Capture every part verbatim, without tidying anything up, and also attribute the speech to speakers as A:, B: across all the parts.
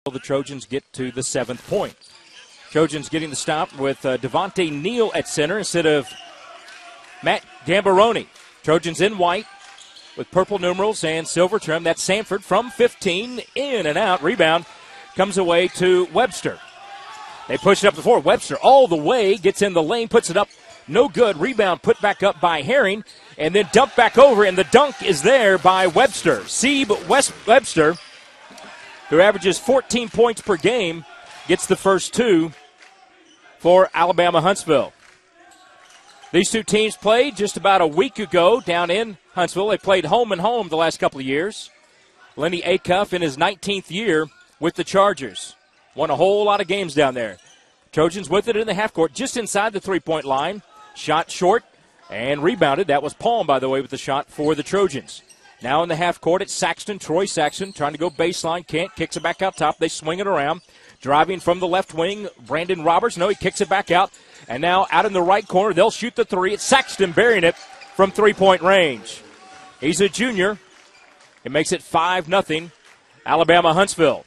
A: The Trojans get to the seventh point. Trojans getting the stop with uh, Devontae Neal at center instead of Matt Gambaroni. Trojans in white with purple numerals and silver trim. That's Sanford from fifteen, in and out. Rebound comes away to Webster. They push it up the floor. Webster all the way, gets in the lane, puts it up. No good. Rebound put back up by Herring, and then dumped back over, and the dunk is there by Webster. Sebe West Webster, who averages fourteen points per game, gets the first two for Alabama-Huntsville. These two teams played just about a week ago down in Huntsville. They played home and home the last couple of years. Lenny Acuff in his nineteenth year with the Chargers. Won a whole lot of games down there. Trojans with it in the half court, just inside the three-point line. Shot short and rebounded. That was Palm, by the way, with the shot for the Trojans. Now in the half court, it's Saxton, Troy Saxton, trying to go baseline. Can't, kicks it back out top. They swing it around. Driving from the left wing, Brandon Roberts. No, he kicks it back out. And now out in the right corner, they'll shoot the three. It's Saxton burying it from three-point range. He's a junior. It makes it five nothing, Alabama-Huntsville.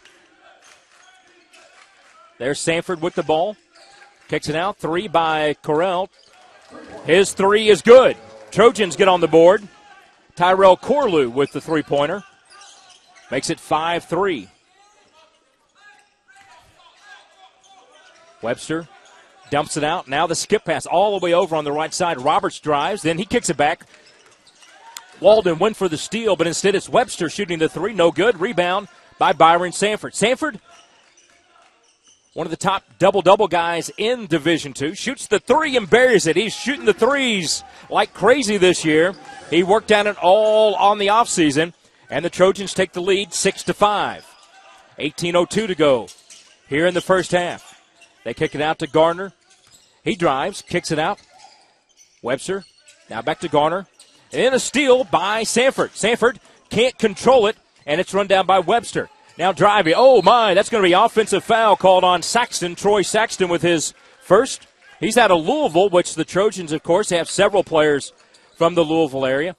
A: There's Sanford with the ball. Kicks it out. Three by Correll. His three is good. Trojans get on the board. Tyrell Corlew with the three-pointer. Makes it five three. Webster dumps it out. Now the skip pass all the way over on the right side. Roberts drives. Then he kicks it back. Walden went for the steal, but instead it's Webster shooting the three. No good. Rebound by Byron Sanford. Sanford, one of the top double-double guys in Division two, shoots the three and buries it. He's shooting the threes like crazy this year. He worked on it all on the offseason, and the Trojans take the lead six to five. eighteen oh two to go here in the first half. They kick it out to Garner. He drives, kicks it out. Webster, now back to Garner. And then a steal by Sanford. Sanford can't control it, and it's run down by Webster. Now driving. Oh, my, that's going to be offensive foul called on Saxton. Troy Saxton with his first. He's out of Louisville, which the Trojans, of course, have several players from the Louisville area.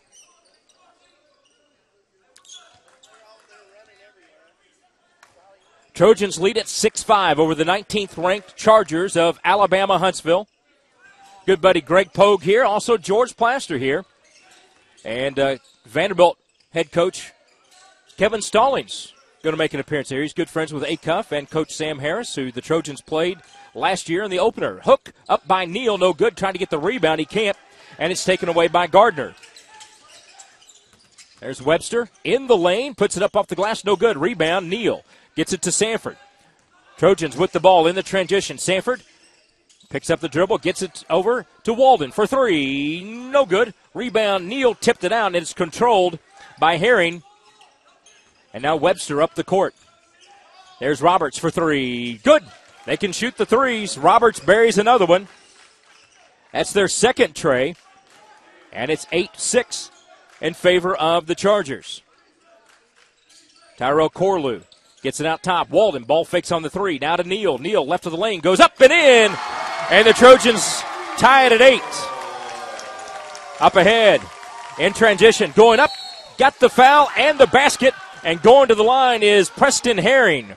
A: Trojans lead at six five over the nineteenth-ranked Chargers of Alabama-Huntsville. Good buddy Greg Pogue here. Also George Plaster here. And uh, Vanderbilt head coach Kevin Stallings going to make an appearance here. He's good friends with Acuff and Coach Sam Harris, who the Trojans played last year in the opener. Hook up by Neal, no good, trying to get the rebound. He can't, and it's taken away by Gardner. There's Webster in the lane, puts it up off the glass, no good. Rebound, Neal gets it to Sanford. Trojans with the ball in the transition. Sanford picks up the dribble, gets it over to Walden for three, no good. Rebound, Neal tipped it out, and it's controlled by Herring. And now Webster up the court. There's Roberts for three. Good. They can shoot the threes. Roberts buries another one. That's their second tray. And it's eight six in favor of the Chargers. Tyrell Corlew gets it out top. Walden, ball fakes on the three. Now to Neal. Neal left of the lane. Goes up and in. And the Trojans tie it at eight. Up ahead. In transition. Going up. Got the foul and the basket. And going to the line is Preston Herring.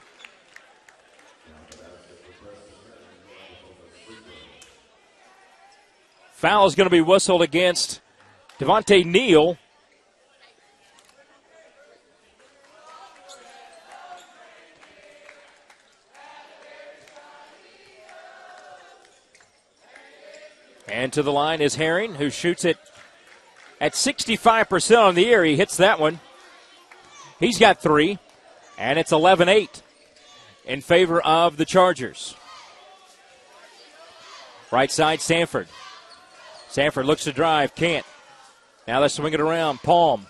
A: Foul is going to be whistled against Devontae Neal. And to the line is Herring, who shoots it at sixty-five percent on the year. He hits that one. He's got three, and it's eleven eight in favor of the Chargers. Right side, Sanford. Sanford looks to drive, can't. Now let's swing it around. Palm.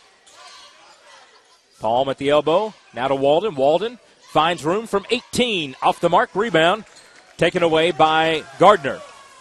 A: Palm at the elbow. Now to Walden. Walden finds room from eighteen. Off the mark, rebound. Taken away by Gardner.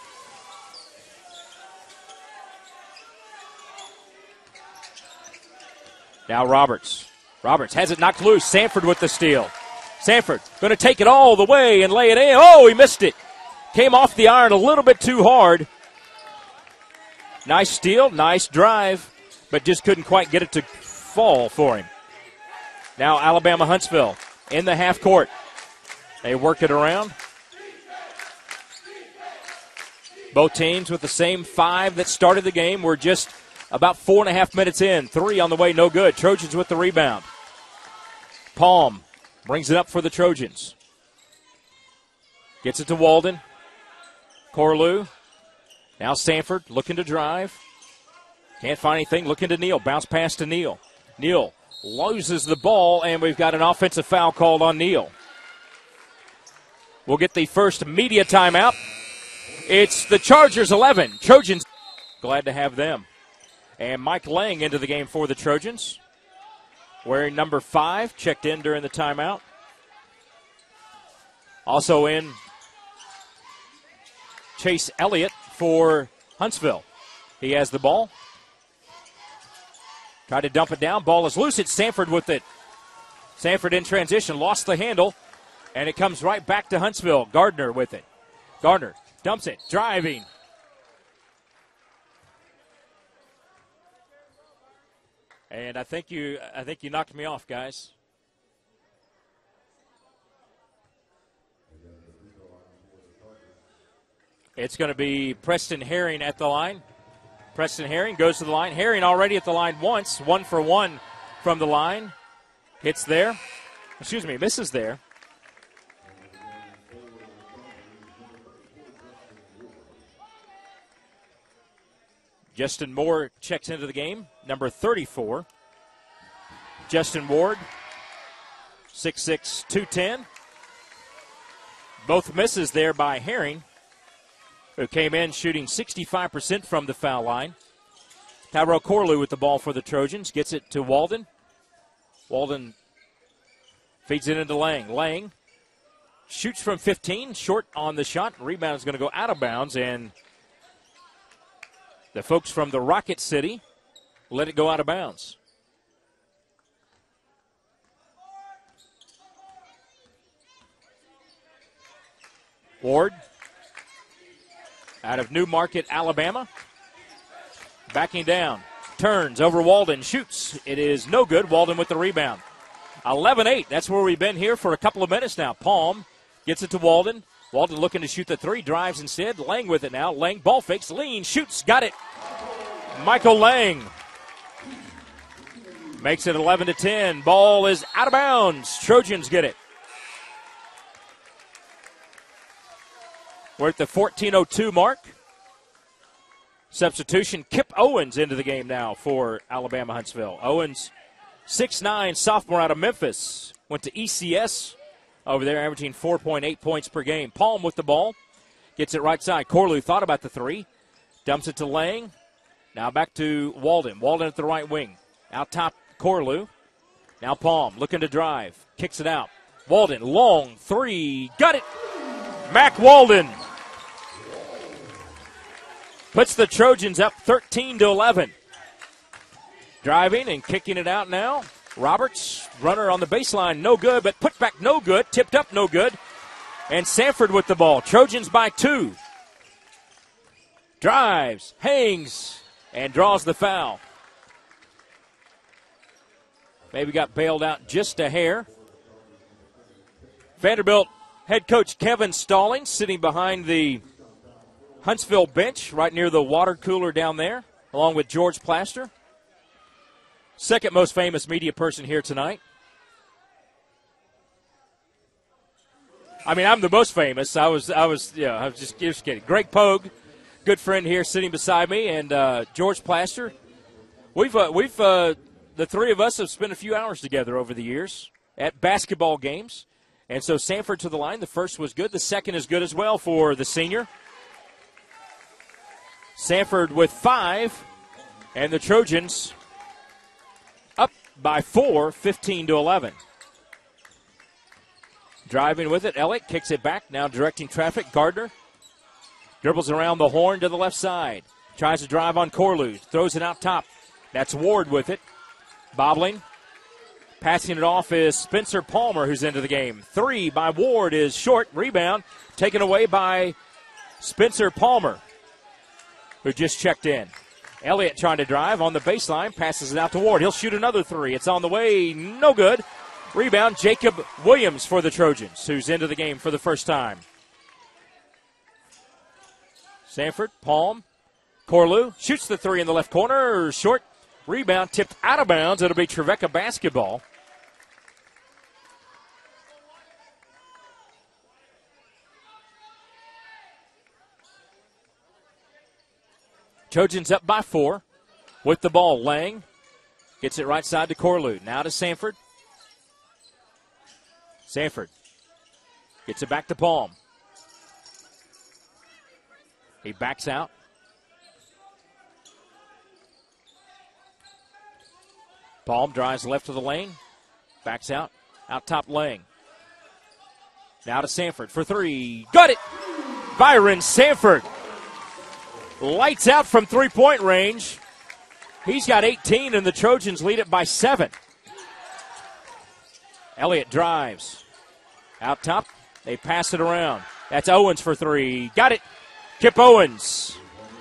A: Now Roberts. Roberts has it knocked loose. Sanford with the steal. Sanford going to take it all the way and lay it in. Oh, he missed it. Came off the iron a little bit too hard. Nice steal, nice drive, but just couldn't quite get it to fall for him. Now Alabama-Huntsville in the half court. They work it around. Both teams with the same five that started the game. We're just about four and a half minutes in. Three on the way, no good. Trojans with the rebound. Palm brings it up for the Trojans. Gets it to Walden. Corlew. Now Sanford looking to drive. Can't find anything. Looking to Neal. Bounce pass to Neal. Neal loses the ball, and we've got an offensive foul called on Neal. We'll get the first media timeout. It's the Chargers eleven. Trojans, glad to have them. And Mike Lang into the game for the Trojans. Wearing number five, checked in during the timeout. Also in Chase Elliott for Huntsville. He has the ball. Tried to dump it down. Ball is loose. It's Sanford with it. Sanford in transition. Lost the handle. And it comes right back to Huntsville. Gardner with it. Gardner dumps it. Driving. And I think you I think you knocked me off, guys. It's going to be Preston Herring at the line. Preston Herring goes to the line. Herring already at the line once. One for one from the line. Hits there. Excuse me, misses there. Justin Moore checks into the game, number thirty-four. Justin Ward, six six, two ten. Both misses there by Herring, who came in shooting sixty-five percent from the foul line. Tyrell Corlew with the ball for the Trojans. Gets it to Walden. Walden feeds it into Lang. Lang shoots from fifteen, short on the shot. Rebound is going to go out of bounds, and the folks from the Rocket City let it go out of bounds. Ward out of Newmarket, Alabama. Backing down. Turns over Walden. Shoots. It is no good. Walden with the rebound. eleven eight. That's where we've been here for a couple of minutes now. Palm gets it to Walden. Walden looking to shoot the three. Drives instead. Lang with it now. Lang ball fakes. Lean. Shoots. Got it. Michael Lang makes it eleven to ten. Ball is out of bounds. Trojans get it. We're at the fourteen oh two mark. Substitution, Kip Owens into the game now for Alabama-Huntsville. Owens, six nine, sophomore out of Memphis. Went to E C S over there, averaging four point eight points per game. Palm with the ball. Gets it right side. Corlew thought about the three. Dumps it to Lang. Now back to Walden. Walden at the right wing. Out top, Corlew. Now Palm looking to drive. Kicks it out. Walden, long three. Got it. Mac Walden puts the Trojans up thirteen to eleven. Driving and kicking it out now. Roberts, runner on the baseline, no good, but put back no good. Tipped up, no good. And Sanford with the ball. Trojans by two. Drives, hangs, and draws the foul. Maybe got bailed out just a hair. Vanderbilt head coach Kevin Stallings sitting behind the Huntsville bench right near the water cooler down there, along with George Plaster. Second most famous media person here tonight. I mean, I'm the most famous. I was, I was, yeah, I was just, just kidding. Greg Pogue, good friend here, sitting beside me, and uh, George Plaster. We've, uh, we've, uh, the three of us have spent a few hours together over the years at basketball games, and so Sanford to the line. The first was good. The second is good as well for the senior. Sanford with five, and the Trojans up by four, fifteen to eleven. Driving with it, Elliott kicks it back, now directing traffic. Gardner dribbles around the horn to the left side. Tries to drive on Corlew, throws it out top. That's Ward with it. Bobbling. Passing it off is Spencer Palmer, who's into the game. Three by Ward is short. Rebound taken away by Spencer Palmer, who just checked in. Elliott trying to drive on the baseline, passes it out to Ward. He'll shoot another three. It's on the way, no good. Rebound, Jacob Williams for the Trojans, who's into the game for the first time. Sanford, Palm, Corlew shoots the three in the left corner. Short rebound, tipped out of bounds. It'll be Trevecca basketball. Trojans up by four with the ball. Lang gets it right side to Corlew. Now to Sanford. Sanford gets it back to Palm. He backs out. Palm drives left to the lane. Backs out. Out top Lang. Now to Sanford for three. Got it! Byron Sanford. Lights out from three-point range. He's got eighteen, and the Trojans lead it by seven. Elliott drives. Out top. They pass it around. That's Owens for three. Got it. Kip Owens.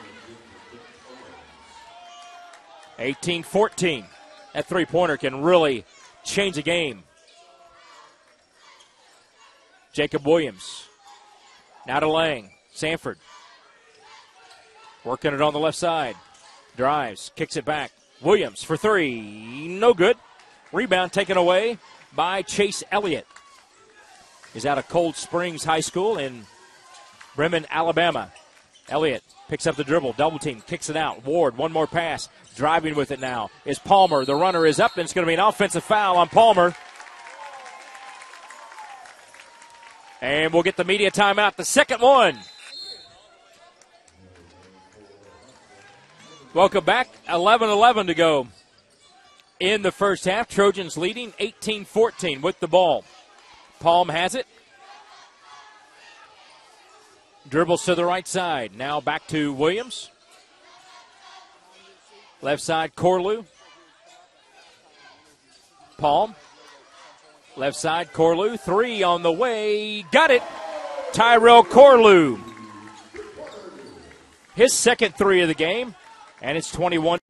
A: eighteen fourteen. That three-pointer can really change a game. Jacob Williams. Now to Lang. Sanford. Working it on the left side. Drives. Kicks it back. Williams for three. No good. Rebound taken away by Chase Elliott. He's out of Cold Springs High School in Bremen, Alabama. Elliott picks up the dribble. Double team. Kicks it out. Ward. One more pass. Driving with it now is Palmer. The runner is up, and it's going to be an offensive foul on Palmer. And we'll get the media timeout. The second one. Welcome back. eleven eleven to go in the first half. Trojans leading eighteen fourteen with the ball. Palm has it. Dribbles to the right side. Now back to Williams. Left side, Corlew. Palm. Left side, Corlew. Three on the way. Got it. Tyrell Corlew. His second three of the game. And it's twenty-one.